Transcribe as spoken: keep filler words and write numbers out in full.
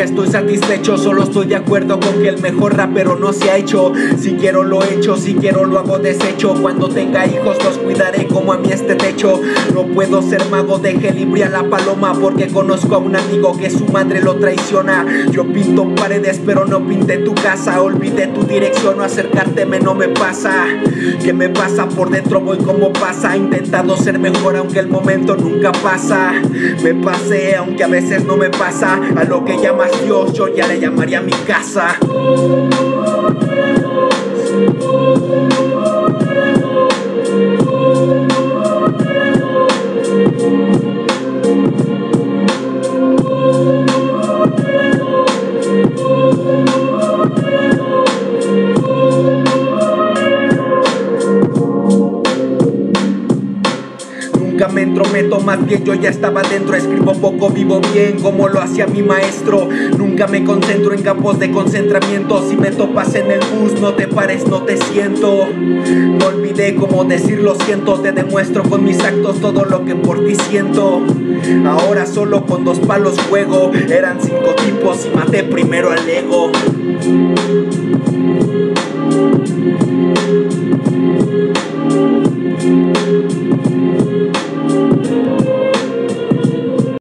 estoy satisfecho, solo estoy de acuerdo con que el mejor rapero no se ha hecho. Si quiero lo hecho, si quiero lo hago deshecho. Cuando tenga hijos los cuidaré como a mí este techo. No puedo ser mago, deje libre a la paloma, porque conozco a un amigo que su madre lo traiciona. Yo pinto paredes pero no pinté tu casa. Olvidé tu dirección, no acercárteme no me pasa. ¿Qué me pasa? Por dentro voy como pasa. He intentado ser mejor aunque el momento nunca pasa. Me pasé aunque a veces no me pasa. A lo que llamas Dios yo ya le llamaría mi casa. Nunca me entrometo, más bien yo ya estaba dentro. Escribo poco, vivo bien, como lo hacía mi maestro. Nunca me concentro en campos de concentramiento. Si me topas en el bus, no te pares, no te siento. No olvidé cómo decir lo siento. Te demuestro con mis actos todo lo que por ti siento. Ahora solo con dos palos juego. Eran cinco tipos y maté primero al ego.